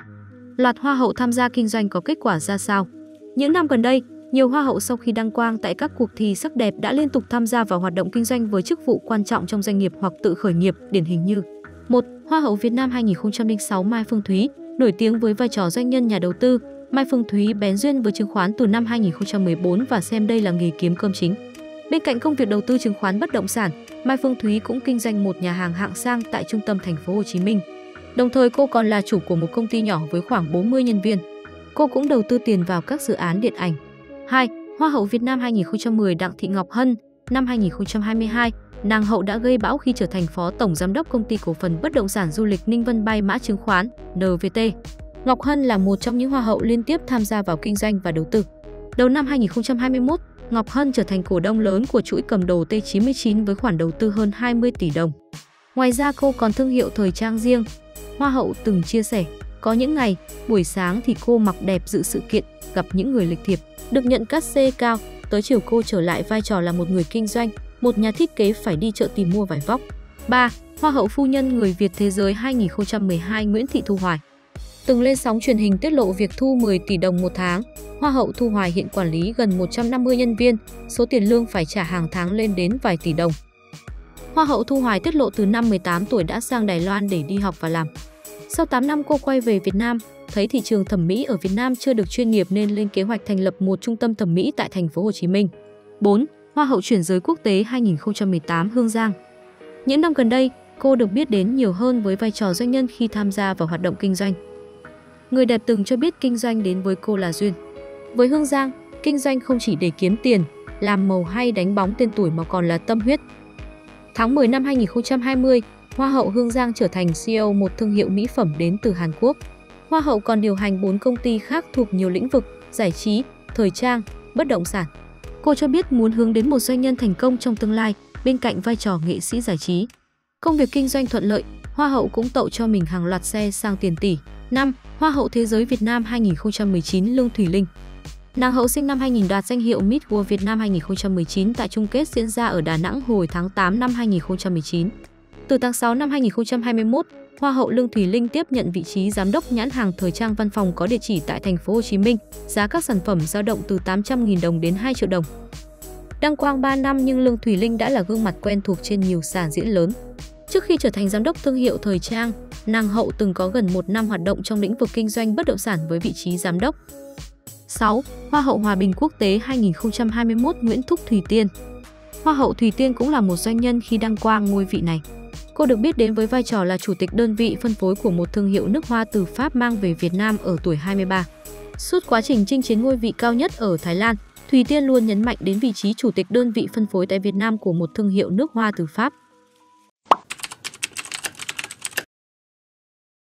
Loạt hoa hậu tham gia kinh doanh có kết quả ra sao? Những năm gần đây, nhiều hoa hậu sau khi đăng quang tại các cuộc thi sắc đẹp đã liên tục tham gia vào hoạt động kinh doanh với chức vụ quan trọng trong doanh nghiệp hoặc tự khởi nghiệp, điển hình như: 1. Hoa hậu Việt Nam 2006 Mai Phương Thúy, nổi tiếng với vai trò doanh nhân nhà đầu tư. Mai Phương Thúy bén duyên với chứng khoán từ năm 2014 và xem đây là nghề kiếm cơm chính. Bên cạnh công việc đầu tư chứng khoán bất động sản, Mai Phương Thúy cũng kinh doanh một nhà hàng hạng sang tại trung tâm thành phố Hồ Chí Minh. Đồng thời cô còn là chủ của một công ty nhỏ với khoảng 40 nhân viên. Cô cũng đầu tư tiền vào các dự án điện ảnh. 2. Hoa hậu Việt Nam 2010 Đặng Thị Ngọc Hân. Năm 2022, nàng hậu đã gây bão khi trở thành phó tổng giám đốc công ty cổ phần bất động sản du lịch Ninh Vân Bay mã chứng khoán NVT. Ngọc Hân là một trong những hoa hậu liên tiếp tham gia vào kinh doanh và đầu tư. Đầu năm 2021, Ngọc Hân trở thành cổ đông lớn của chuỗi cầm đồ T99 với khoản đầu tư hơn 20 tỷ đồng. Ngoài ra cô còn thương hiệu thời trang riêng. Hoa hậu từng chia sẻ, có những ngày, buổi sáng thì cô mặc đẹp dự sự kiện, gặp những người lịch thiệp, được nhận cát xê cao, tới chiều cô trở lại vai trò là một người kinh doanh, một nhà thiết kế phải đi chợ tìm mua vải vóc. 3. Hoa hậu phu nhân người Việt thế giới 2012 Nguyễn Thị Thu Hoài. Từng lên sóng truyền hình tiết lộ việc thu 10 tỷ đồng một tháng, Hoa hậu Thu Hoài hiện quản lý gần 150 nhân viên, số tiền lương phải trả hàng tháng lên đến vài tỷ đồng. Hoa hậu Thu Hoài tiết lộ từ năm 18 tuổi đã sang Đài Loan để đi học và làm. Sau 8 năm cô quay về Việt Nam, thấy thị trường thẩm mỹ ở Việt Nam chưa được chuyên nghiệp nên lên kế hoạch thành lập một trung tâm thẩm mỹ tại thành phố Hồ Chí Minh. 4. Hoa hậu chuyển giới quốc tế 2018 Hương Giang. Những năm gần đây, cô được biết đến nhiều hơn với vai trò doanh nhân khi tham gia vào hoạt động kinh doanh. Người đẹp từng cho biết kinh doanh đến với cô là duyên. Với Hương Giang, kinh doanh không chỉ để kiếm tiền, làm màu hay đánh bóng tên tuổi mà còn là tâm huyết. Tháng 10 năm 2020, Hoa hậu Hương Giang trở thành CEO một thương hiệu mỹ phẩm đến từ Hàn Quốc. Hoa hậu còn điều hành 4 công ty khác thuộc nhiều lĩnh vực: giải trí, thời trang, bất động sản. Cô cho biết muốn hướng đến một doanh nhân thành công trong tương lai, bên cạnh vai trò nghệ sĩ giải trí. Công việc kinh doanh thuận lợi, Hoa hậu cũng tậu cho mình hàng loạt xe sang tiền tỷ. 5. Hoa hậu Thế giới Việt Nam 2019 Lương Thùy Linh. Nàng hậu sinh năm 2000 đoạt danh hiệu Miss World Việt Nam 2019 tại chung kết diễn ra ở Đà Nẵng hồi tháng 8 năm 2019. Từ tháng 6 năm 2021, Hoa hậu Lương Thùy Linh tiếp nhận vị trí giám đốc nhãn hàng thời trang văn phòng có địa chỉ tại thành phố Hồ Chí Minh. Giá các sản phẩm dao động từ 800.000 đồng đến 2 triệu đồng. Đăng quang 3 năm nhưng Lương Thùy Linh đã là gương mặt quen thuộc trên nhiều sàn diễn lớn. Trước khi trở thành giám đốc thương hiệu thời trang, nàng hậu từng có gần 1 năm hoạt động trong lĩnh vực kinh doanh bất động sản với vị trí giám đốc. 6. Hoa hậu Hòa bình quốc tế 2021 Nguyễn Thúc Thùy Tiên. Hoa hậu Thùy Tiên cũng là một doanh nhân khi đăng quang ngôi vị này. Cô được biết đến với vai trò là chủ tịch đơn vị phân phối của một thương hiệu nước hoa từ Pháp mang về Việt Nam ở tuổi 23. Suốt quá trình chinh chiến ngôi vị cao nhất ở Thái Lan, Thùy Tiên luôn nhấn mạnh đến vị trí chủ tịch đơn vị phân phối tại Việt Nam của một thương hiệu nước hoa từ Pháp.